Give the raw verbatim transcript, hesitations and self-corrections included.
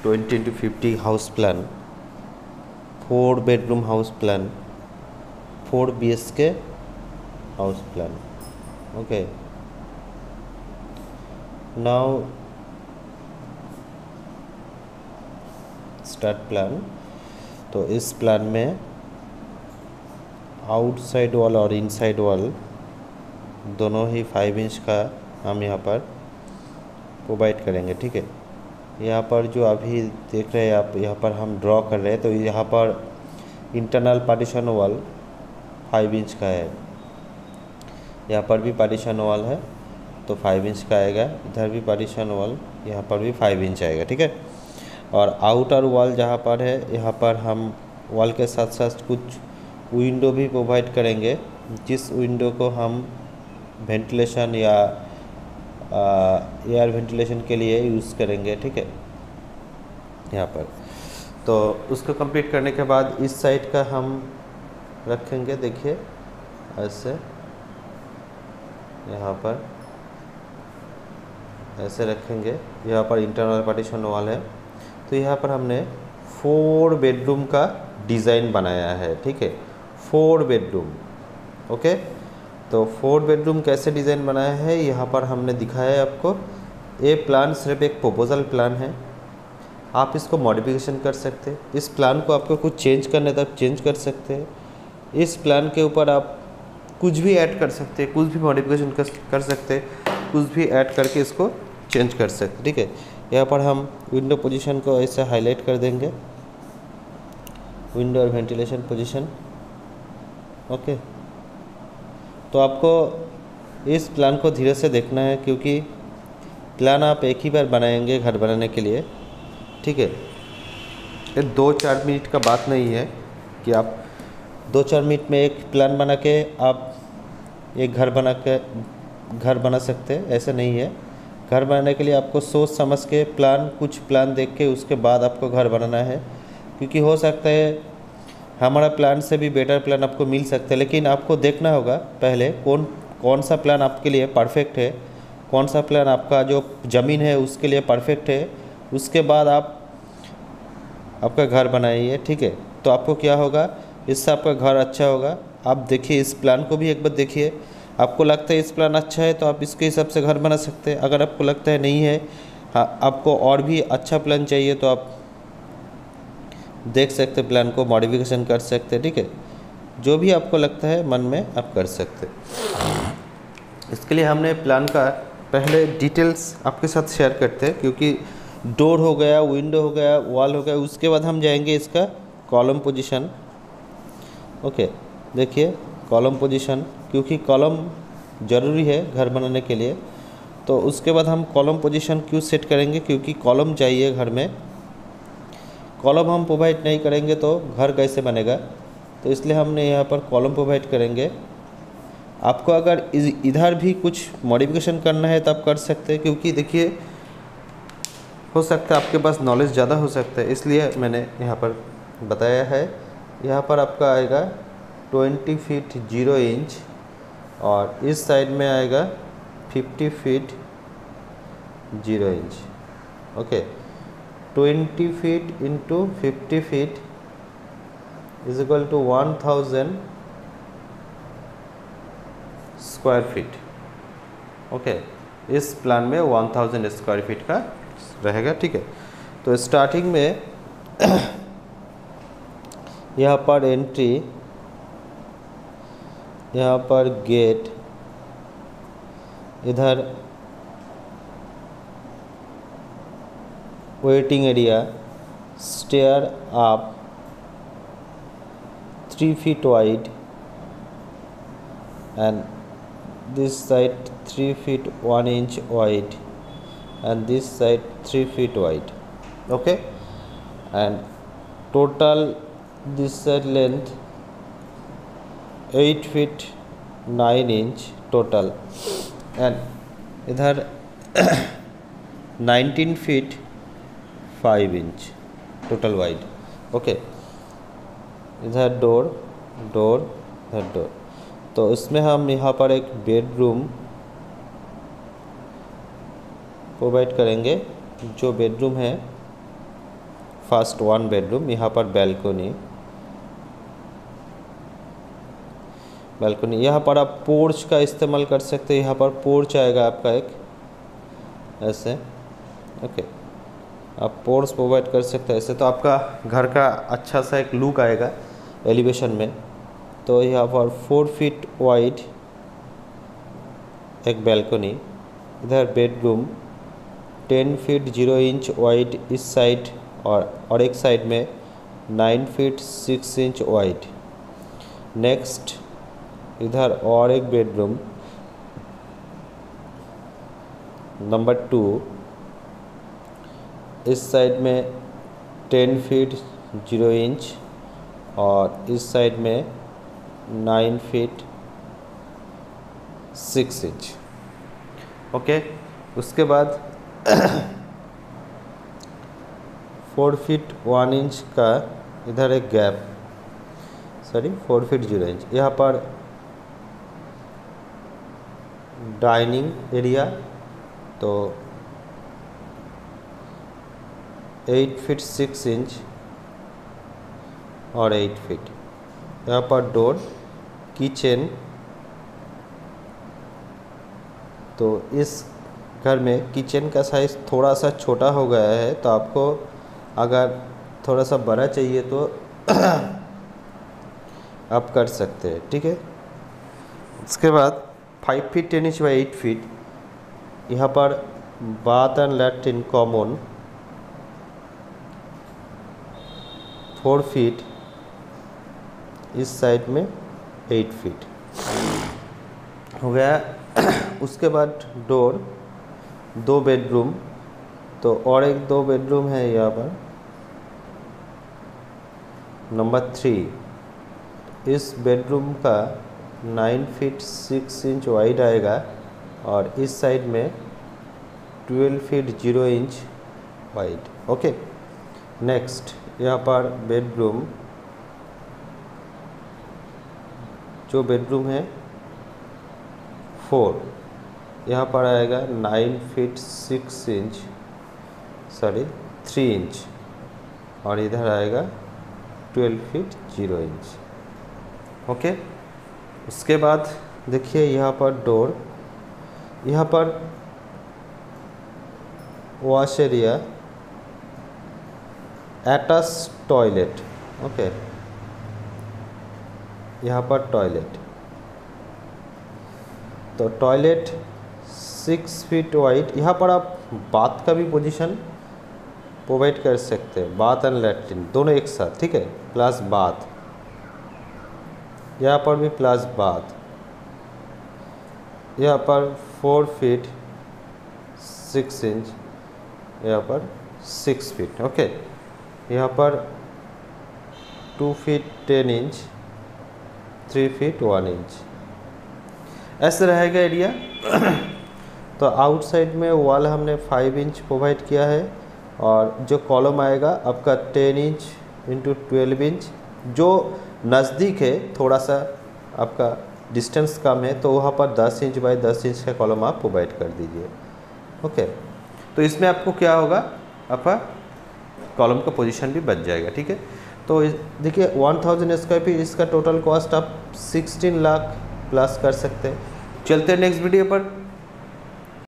Twenty into fifty house plan, four bedroom house plan, four B H K house plan. Okay, now start plan. तो इस plan में outside wall और inside wall दोनों ही five inch का हम यहाँ पर प्रोवाइड करेंगे. ठीक है, यहाँ पर जो अभी देख रहे हैं आप, यहाँ पर हम ड्रॉ कर रहे हैं. तो यहाँ पर internal partition wall five inch का है, यहाँ पर भी पार्टीशन वॉल है तो फाइव इंच का आएगा, इधर भी पार्टीशन वॉल, यहाँ पर भी फाइव इंच आएगा. ठीक है, और आउटर वॉल जहाँ पर है, यहाँ पर हम वॉल के साथ साथ कुछ विंडो भी प्रोवाइड करेंगे, जिस विंडो को हम वेंटिलेशन या एयर वेंटिलेशन के लिए यूज़ करेंगे. ठीक है, यहाँ पर तो उसको कंप्लीट करने के बाद इस साइड का हम रखेंगे. देखिए ऐसे, यहाँ पर ऐसे रखेंगे. यहाँ पर इंटरनल पार्टीशन वॉल है. तो यहाँ पर हमने फोर बेडरूम का डिज़ाइन बनाया है. ठीक है, फोर बेडरूम. ओके, तो फोर बेडरूम कैसे डिज़ाइन बनाया है यहाँ पर हमने दिखाया है आपको. ये प्लान सिर्फ एक प्रपोजल प्लान है, आप इसको मॉडिफिकेशन कर सकते हैं. इस प्लान को आपको कुछ चेंज करने तक चेंज कर सकते हैं. इस प्लान के ऊपर आप कुछ भी ऐड कर सकते हैं, कुछ भी मॉडिफिकेशन कर कर सकते हैं, कुछ भी ऐड करके इसको चेंज कर सकते हैं. ठीक है, यहाँ पर हम विंडो पोजीशन को ऐसे हाईलाइट कर देंगे, विंडो और वेंटिलेशन पोजीशन. ओके, तो आपको इस प्लान को धीरे से देखना है, क्योंकि प्लान आप एक ही बार बनाएंगे घर बनाने के लिए. ठीक है, ये दो चार मिनट का बात नहीं है कि आप दो चार मिनट में एक प्लान बना के आप एक घर बना के घर बना सकते हैं, ऐसा नहीं है. घर बनाने के लिए आपको सोच समझ के प्लान, कुछ प्लान देख के उसके बाद आपको घर बनाना है, क्योंकि हो सकता है हमारा प्लान से भी बेटर प्लान आपको मिल सकता है. लेकिन आपको देखना होगा पहले कौन कौन सा प्लान आपके लिए परफेक्ट है, कौन सा प्लान आपका जो ज़मीन है उसके लिए परफेक्ट है, उसके बाद आप आपका घर बनाइए. ठीक है, तो आपको क्या होगा, इससे आपका घर अच्छा होगा. आप देखिए इस प्लान को भी एक बार देखिए, आपको लगता है इस प्लान अच्छा है तो आप इसके हिसाब से घर बना सकते हैं. अगर आपको लगता है नहीं है, हाँ आपको और भी अच्छा प्लान चाहिए, तो आप देख सकते प्लान को मॉडिफिकेशन कर सकते हैं. ठीक है, जो भी आपको लगता है मन में आप कर सकते. इसके लिए हमने प्लान का पहले डिटेल्स आपके साथ शेयर करते हैं, क्योंकि डोर हो गया, विंडो हो गया, वॉल हो गया, उसके बाद हम जाएंगे इसका कॉलम पोजीशन. ओके, देखिए कॉलम पोजीशन, क्योंकि कॉलम ज़रूरी है घर बनाने के लिए. तो उसके बाद हम कॉलम पोजीशन क्यों सेट करेंगे, क्योंकि कॉलम चाहिए घर में. कॉलम हम प्रोवाइड नहीं करेंगे तो घर कैसे बनेगा, तो इसलिए हमने यहाँ पर कॉलम प्रोवाइड करेंगे. आपको अगर इधर भी कुछ मॉडिफिकेशन करना है तो आप कर सकते हैं, क्योंकि देखिए हो सकता है आपके पास नॉलेज ज़्यादा हो सकता है, इसलिए मैंने यहाँ पर बताया है. यहाँ पर आपका आएगा ट्वेंटी फीट जीरो इंच और इस साइड में आएगा fifty feet zero inch. Okay, twenty feet into fifty feet is equal to one thousand square feet. Okay, इस प्लान में वन थाउजेंड स्क्वायर फीट का रहेगा. ठीक है, तो स्टार्टिंग में यहाँ पर एंट्री, यहाँ पर गेट, इधर waiting area, stair up three feet wide and this side three feet one inch wide and this side three feet wide. Okay, and total this side length eight feet nine inch total and इधर nineteen feet five inch total wide. Okay, इधर door door इधर door. तो इसमें हम यहाँ पर एक bedroom provide करेंगे. जो बेडरूम है फर्स्ट वन बेडरूम, यहाँ पर बैल्कोनी, बैल्कोनी यहाँ पर आप पोर्च का इस्तेमाल कर सकते हैं। यहाँ पर पोर्च आएगा आपका एक ऐसे, ओके, आप पोर्च प्रोवाइड कर सकते हैं ऐसे, तो आपका घर का अच्छा सा एक लुक आएगा एलिवेशन में। तो यहाँ पर फोर फीट वाइड एक बैल्कोनी, इधर bedroom ten feet zero inch wide इस साइड, और और एक साइड में nine feet six inch wide. Next इधर और एक बेडरूम नंबर टू, इस साइड में टेन फीट जीरो इंच और इस साइड में nine feet six inch. Okay, उसके बाद फोर फीट वन इंच का इधर एक gap, sorry four feet zero inch, यहाँ पर डाइनिंग एरिया, तो एट फीट सिक्स इंच और एट फीट। यहाँ पर डोर, किचन, तो इस घर में किचन का साइज़ थोड़ा सा छोटा हो गया है, तो आपको अगर थोड़ा सा बड़ा चाहिए तो आप कर सकते हैं, ठीक है। उसके बाद five feet ten inch by eight feet, यहाँ पर bath and latrine common, four feet इस साइड में एट फीट हो गया। उसके बाद डोर, दो बेडरूम, तो और एक दो बेडरूम है यहाँ पर नंबर थ्री, इस बेडरूम का nine feet six inch wide आएगा और इस साइड में twelve feet zero inch wide. Okay, next यहाँ पर बेडरूम, जो बेडरूम है फोर, यहाँ पर आएगा nine feet six inch sorry three inch और इधर आएगा twelve feet zero inch. Okay, उसके बाद देखिए यहाँ पर डोर, यहाँ पर wash area, attach toilet, okay, यहाँ पर टॉयलेट, तो टॉयलेट सिक्स फीट वाइड, यहाँ पर आप बाथ का भी पोजीशन प्रोवाइड कर सकते हैं, बाथ एंड लैट्रिन दोनों एक साथ, ठीक है, प्लस बाथ, यहाँ पर भी प्लस बाथ, यहाँ पर फोर फीट सिक्स इंच, यहाँ पर सिक्स फीट, ओके, यहाँ पर two feet ten inch, three feet one inch, ऐसे रहेगा एरिया। तो आउटसाइड में वॉल हमने फाइव इंच प्रोवाइड किया है और जो कॉलम आएगा आपका ten inch into twelve inch, जो नज़दीक है थोड़ा सा आपका डिस्टेंस कम है तो वहाँ पर दस इंच बाई दस इंच का कॉलम आप प्रोवाइड कर दीजिए। ओके, तो इसमें आपको क्या होगा, आपका कॉलम का पोजीशन भी बच जाएगा, ठीक है। तो देखिए वन थाउजेंड स्क्वायर फीट, इसका टोटल कॉस्ट आप सिक्सटीन लाख प्लस कर सकते हैं। चलते हैं नेक्स्ट वीडियो पर।